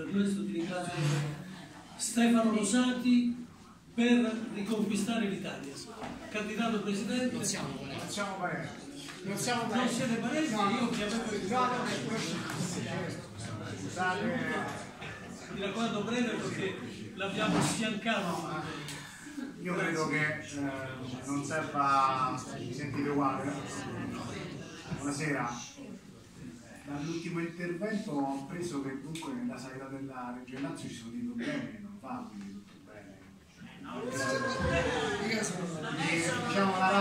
questo ti ringrazio. Stefano Rosati per riconquistare l'Italia, candidato presidente. Non siamo parenti. Non siete parenti? No, io vi avevo mi raccomando breve perché l'abbiamo sfiancato. Io credo che non serva, mi sentite uguale? Buonasera. Dall'ultimo intervento ho preso che dunque nella sanità della Regione Lazio ci sono dei problemi, non va quindi tutto bene. Diciamo la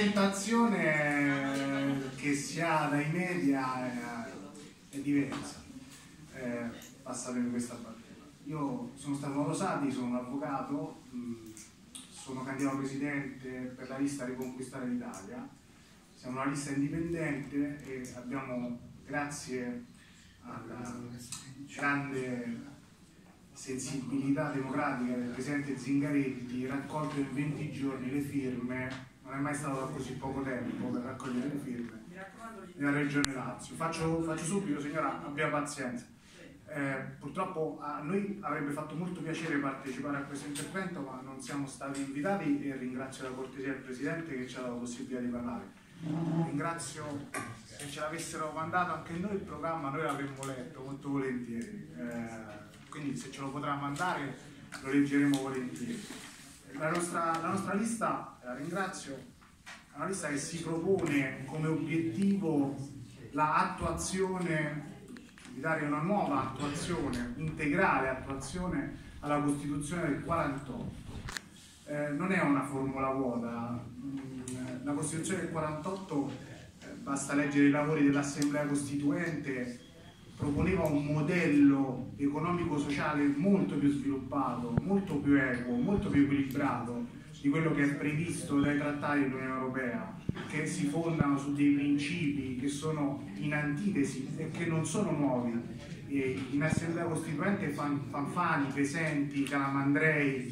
rappresentazione che si ha dai media è diversa. Passatemi questa battuta. Io sono Stefano Rosati, sono un avvocato, sono candidato presidente per la lista Riconquistare l'Italia. Siamo una lista indipendente e abbiamo, grazie alla grande sensibilità democratica del presidente Zingaretti, raccolto in 20 giorni le firme. Non è mai stato da così poco tempo per raccogliere le firme nella Regione Lazio. Faccio subito, signora, abbia pazienza. Purtroppo a noi avrebbe fatto molto piacere partecipare a questo intervento, ma non siamo stati invitati e ringrazio la cortesia del Presidente che ci ha dato la possibilità di parlare. Ringrazio, se ce l'avessero mandato anche noi il programma noi l'avremmo letto molto volentieri, quindi se ce lo potrà mandare lo leggeremo volentieri. La nostra lista, la ringrazio, è una lista che si propone come obiettivo l'attuazione, di dare una nuova attuazione, integrale attuazione alla Costituzione del 48. Non è una formula vuota, la Costituzione del 48, basta leggere i lavori dell'Assemblea Costituente, proponeva un modello economico-sociale molto più sviluppato, molto più equo, molto più equilibrato di quello che è previsto dai trattati dell'Unione Europea, che si fondano su dei principi che sono in antitesi e che non sono nuovi. In Assemblea Costituente Fanfani, Pesenti, Calamandrei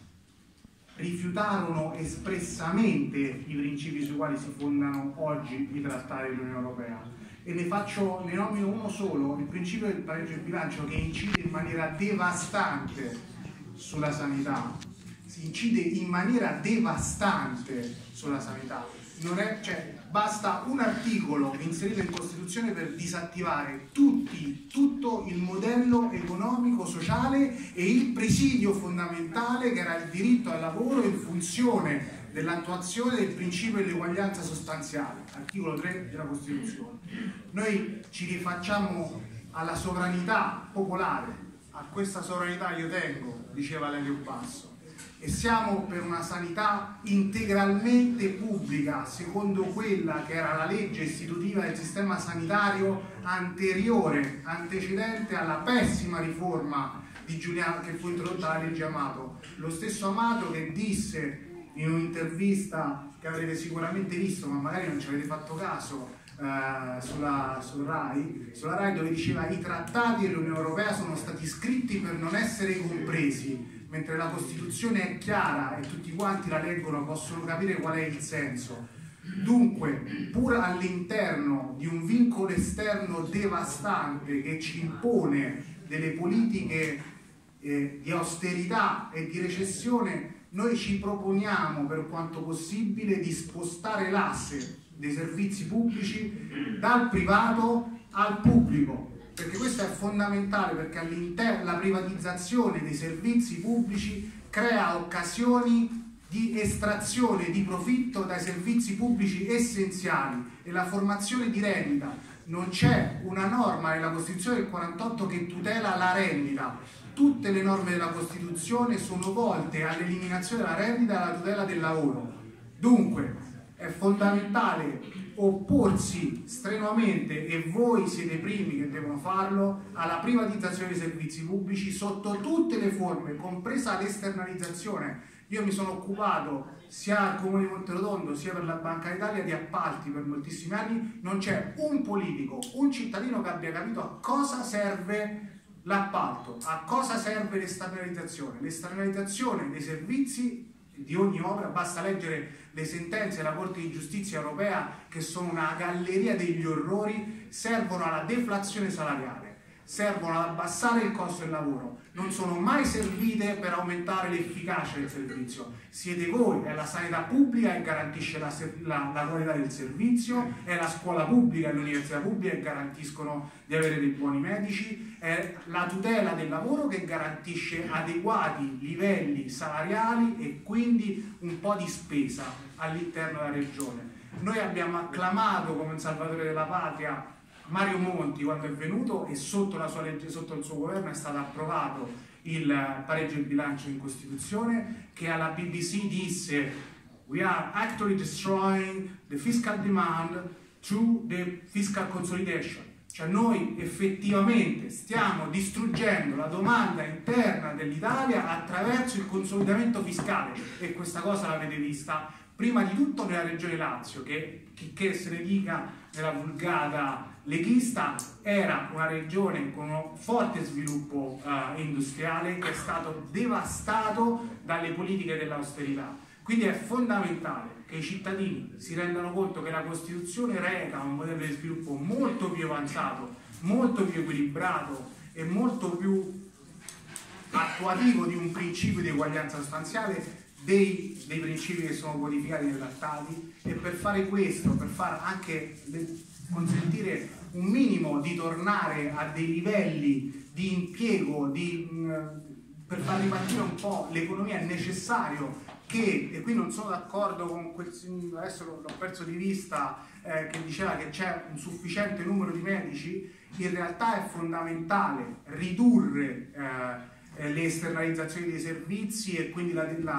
rifiutarono espressamente i principi sui quali si fondano oggi i trattati dell'Unione Europea. E ne nomino uno solo, il principio del pareggio di bilancio, che incide in maniera devastante sulla sanità. Si incide in maniera devastante sulla sanità. Basta un articolo inserito in Costituzione per disattivare tutto il modello economico, sociale e il presidio fondamentale che era il diritto al lavoro in funzione dell'attuazione del principio dell'eguaglianza sostanziale, articolo 3 della Costituzione. Noi ci rifacciamo alla sovranità popolare, a questa sovranità io tengo, diceva Lelio Basso, e siamo per una sanità integralmente pubblica, secondo quella che era la legge istitutiva del sistema sanitario antecedente alla pessima riforma di Giuliano, che fu introdotta la legge Amato. Lo stesso Amato che disse in un'intervista che avrete sicuramente visto, ma magari non ci avete fatto caso, sulla Rai, dove diceva: i trattati dell'Unione Europea sono stati scritti per non essere compresi, mentre la Costituzione è chiara e tutti quanti la leggono, possono capire qual è il senso. Dunque, pur all'interno di un vincolo esterno devastante che ci impone delle politiche di austerità e di recessione, noi ci proponiamo per quanto possibile di spostare l'asse dei servizi pubblici dal privato al pubblico, perché questo è fondamentale, perché all'interno la privatizzazione dei servizi pubblici crea occasioni di estrazione di profitto dai servizi pubblici essenziali e la formazione di rendita. Non c'è una norma nella Costituzione del 48 che tutela la rendita. Tutte le norme della Costituzione sono volte all'eliminazione della rendita e alla tutela del lavoro. Dunque è fondamentale opporsi strenuamente, e voi siete i primi che devono farlo, alla privatizzazione dei servizi pubblici sotto tutte le forme, compresa l'esternalizzazione. Io mi sono occupato sia al Comune di Monterotondo sia per la Banca d'Italia di appalti per moltissimi anni. Non c'è un politico, un cittadino che abbia capito a cosa serve l'appalto, a cosa serve l'esternalizzazione. L'esternalizzazione dei servizi di ogni opera, basta leggere le sentenze della Corte di Giustizia europea, che sono una galleria degli orrori, servono alla deflazione salariale, servono ad abbassare il costo del lavoro, non sono mai servite per aumentare l'efficacia del servizio. Siete voi, è la sanità pubblica che garantisce la qualità del servizio, è la scuola pubblica e l'università pubblica che garantiscono di avere dei buoni medici, è la tutela del lavoro che garantisce adeguati livelli salariali e quindi un po' di spesa all'interno della regione. Noi abbiamo acclamato come un salvatore della patria Mario Monti quando è venuto, e sotto la sua legge, sotto il suo governo è stato approvato il pareggio di bilancio in Costituzione, che alla BBC disse: "We are actually destroying the fiscal demand through the fiscal consolidation", cioè noi effettivamente stiamo distruggendo la domanda interna dell'Italia attraverso il consolidamento fiscale, e questa cosa l'avete vista prima di tutto nella regione Lazio, che chicché se ne dica nella vulgata leghista, era una regione con un forte sviluppo industriale che è stato devastato dalle politiche dell'austerità. Quindi è fondamentale che i cittadini si rendano conto che la Costituzione reca un modello di sviluppo molto più avanzato, molto più equilibrato e molto più attuativo di un principio di eguaglianza sostanziale, dei principi che sono codificati nei trattati, e per fare questo, per far anche consentire un minimo di tornare a dei livelli di impiego, per far ripartire un po' l'economia, è necessario che, e qui non sono d'accordo con quel, adesso l'ho perso di vista, che diceva che c'è un sufficiente numero di medici. In realtà è fondamentale ridurre le esternalizzazioni dei servizi e quindi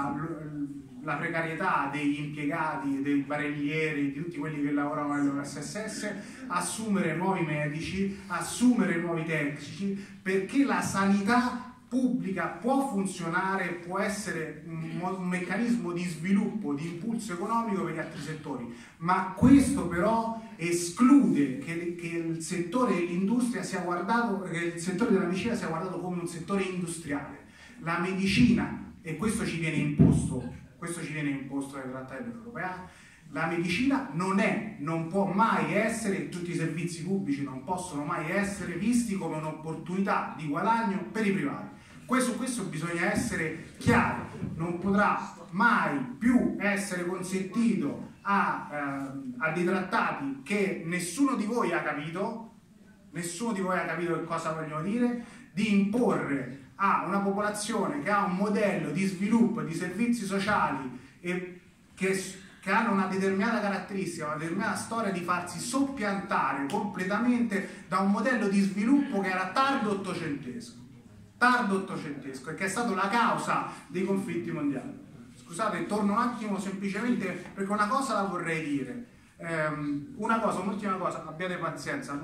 la precarietà degli impiegati, dei barellieri, di tutti quelli che lavorano nell'OSSS, assumere nuovi medici, assumere nuovi tecnici, perché la sanità pubblica può funzionare, può essere un meccanismo di sviluppo, di impulso economico per gli altri settori, ma questo però esclude che il settore dell'industria sia guardato, che il settore della medicina sia guardato come un settore industriale. La medicina, e questo ci viene imposto dai trattati dell'Europea, la medicina non può mai essere, tutti i servizi pubblici non possono mai essere visti come un'opportunità di guadagno per i privati. Su questo bisogna essere chiari, non potrà mai più essere consentito a dei trattati che nessuno di voi ha capito che cosa vogliono dire, di imporre a una popolazione che ha un modello di sviluppo e di servizi sociali e che hanno una determinata caratteristica, una determinata storia, di farsi soppiantare completamente da un modello di sviluppo che era tardo ottocentesco e che è stato la causa dei conflitti mondiali. Scusate, torno un attimo semplicemente perché una cosa la vorrei dire, un'ultima cosa, abbiate pazienza,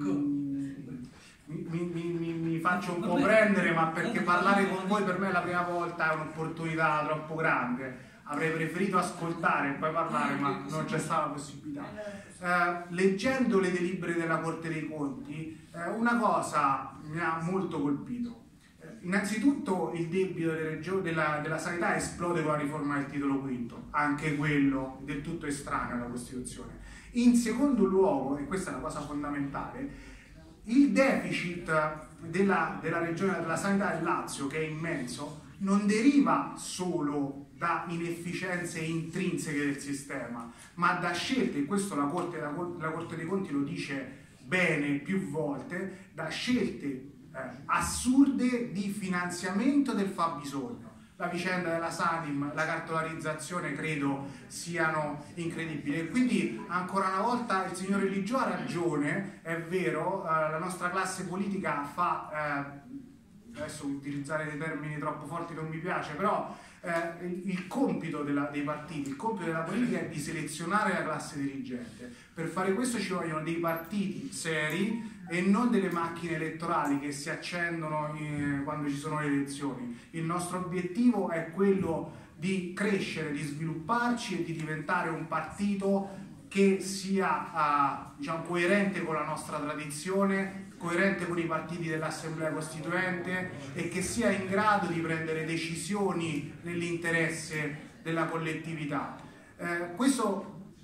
mi faccio un po' prendere, ma perché parlare con voi per me la prima volta è un'opportunità troppo grande. Avrei preferito ascoltare e poi parlare, ma non c'è stata la possibilità. Leggendo le delibere della Corte dei Conti, una cosa mi ha molto colpito. Innanzitutto il debito della sanità esplode con la riforma del titolo quinto, anche quello del tutto estraneo alla Costituzione. In secondo luogo, e questa è una cosa fondamentale, il deficit della regione della sanità del Lazio, che è immenso, non deriva solo da inefficienze intrinseche del sistema, ma da scelte, e questo la Corte dei Conti lo dice bene più volte, da scelte assurde di finanziamento del fabbisogno. La vicenda della Sanim, la cartolarizzazione credo siano incredibili, e quindi ancora una volta il signor Eligio ha ragione. È vero, la nostra classe politica fa, adesso utilizzare dei termini troppo forti non mi piace, però il compito dei partiti, il compito della politica è di selezionare la classe dirigente. Per fare questo ci vogliono dei partiti seri e non delle macchine elettorali che si accendono quando ci sono le elezioni. Il nostro obiettivo è quello di crescere, di svilupparci e di diventare un partito che sia diciamo, coerente con la nostra tradizione, coerente con i partiti dell'Assemblea Costituente, e che sia in grado di prendere decisioni nell'interesse della collettività. Questo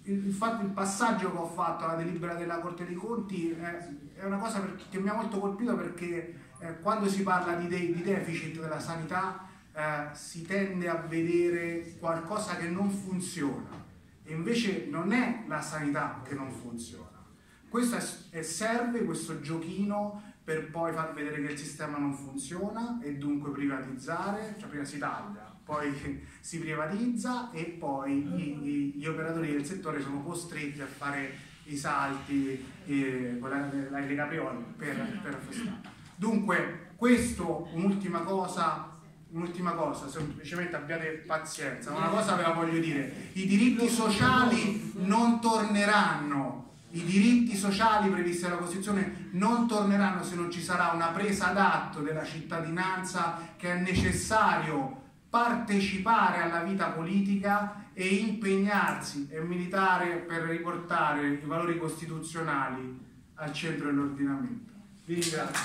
il passaggio che ho fatto alla delibera della Corte dei Conti è una cosa che mi ha molto colpito, perché quando si parla di deficit della sanità si tende a vedere qualcosa che non funziona, e invece non è la sanità che non funziona. Questo serve questo giochino per poi far vedere che il sistema non funziona e dunque privatizzare, cioè prima si taglia, poi si privatizza e poi gli operatori del settore sono costretti a fare i salti con le capriole per affermare. Dunque, questo, un'ultima cosa, semplicemente abbiate pazienza, una cosa ve la voglio dire: i diritti sociali non torneranno. I diritti sociali previsti dalla Costituzione non torneranno se non ci sarà una presa d'atto della cittadinanza che è necessario partecipare alla vita politica e impegnarsi e militare per riportare i valori costituzionali al centro dell'ordinamento. Vi ringrazio.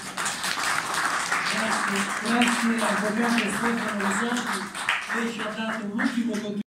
Grazie, avvocato Stefano Rosati, lei ci ha dato un ultimo contributo.